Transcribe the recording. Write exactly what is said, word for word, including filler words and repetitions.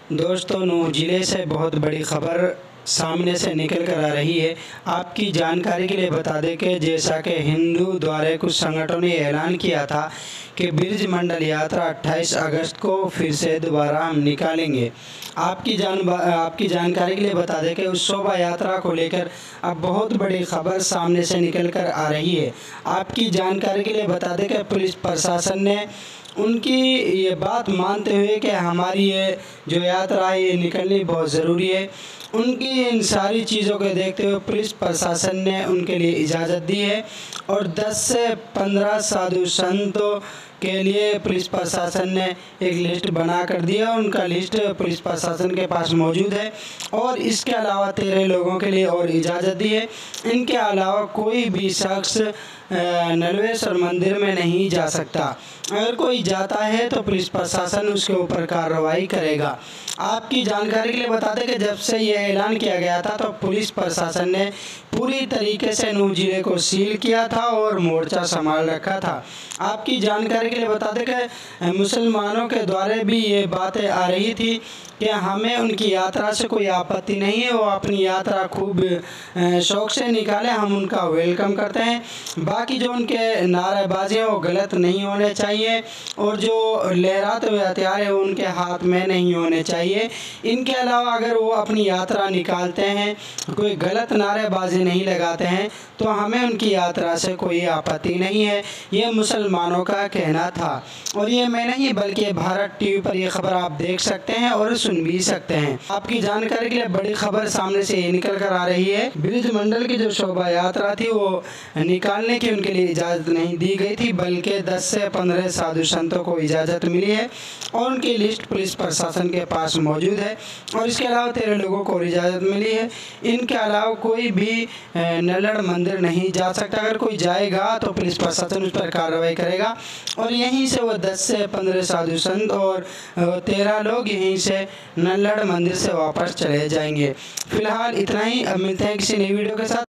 दोस्तों, नूंह ज़िले से बहुत बड़ी खबर सामने से निकल कर आ रही है। आपकी जानकारी के लिए बता दें कि जैसा कि हिंदू द्वारा कुछ संगठनों ने ऐलान किया था कि ब्रिज मंडल यात्रा अट्ठाईस अगस्त को फिर से दोबारा हम निकालेंगे। आपकी जान आपकी जानकारी के लिए बता दें कि उस शोभा यात्रा को लेकर अब बहुत बड़ी खबर सामने से निकल कर आ रही है। आपकी जानकारी के लिए बता दें कि पुलिस प्रशासन ने उनकी ये बात मानते हुए कि हमारी ये जो यात्रा है ये निकलनी बहुत ज़रूरी है, उनकी इन सारी चीज़ों को देखते हुए पुलिस प्रशासन ने उनके लिए इजाज़त दी है और दस से पंद्रह साधु संतों के लिए पुलिस प्रशासन ने एक लिस्ट बना कर दिया। उनका लिस्ट पुलिस प्रशासन के पास मौजूद है और इसके अलावा तेरह लोगों के लिए और इजाज़त दी है। इनके अलावा कोई भी शख्स नलवेश्वर मंदिर में नहीं जा सकता। अगर कोई जाता है तो पुलिस प्रशासन उसके ऊपर कार्रवाई करेगा। आपकी जानकारी के लिए बता दें कि जब से यह ऐलान किया गया था तो पुलिस प्रशासन ने पूरी तरीके से नूंह ज़िले को सील किया था और मोर्चा संभाल रखा था। आपकी जानकारी के लिए बता दें कि मुसलमानों के द्वारा भी ये बातें आ रही थी कि हमें उनकी यात्रा से कोई आपत्ति नहीं है, वो अपनी यात्रा खूब शौक़ से निकालें, हम उनका वेलकम करते हैं। बाकी जो उनके नारेबाजी हैं वो गलत नहीं होने चाहिए और जो लहराते हुए हथियार हैं वो उनके हाथ में नहीं होने चाहिए। इनके अलावा अगर वो अपनी यात्रा निकालते हैं, कोई गलत नारेबाजी नहीं लगाते हैं तो हमें उनकी यात्रा से कोई आपत्ति नहीं है। ये मुसलमानों का कहना था और ये मैं नहीं बल्कि भारत टीवी पर ये खबर आप देख सकते हैं और सुन भी सकते हैं। आपकी जानकारी के लिए बड़ी खबर सामने से ये निकल कर आ रही है। ब्रिज मंडल की जो शोभा यात्रा थी वो निकालने की उनके लिए इजाज़त नहीं दी गई थी, बल्कि दस से पंद्रह साधु संतों को इजाज़त मिली है और उनकी लिस्ट पुलिस प्रशासन के पास मौजूद है और इसके अलावा तेरह लोगों को इजाज़त मिली है। इनके अलावा कोई भी नल्लड़ मंदिर नहीं जा सकता। अगर कोई जाएगा तो पुलिस प्रशासन उस पर कार्रवाई करेगा और यहीं से वो दस से पंद्रह साधु संत और तेरह लोग यहीं से नल्लड़ मंदिर से वापस चले जाएंगे। फिलहाल इतना ही। अब मिलते हैं किसी नई वीडियो के साथ।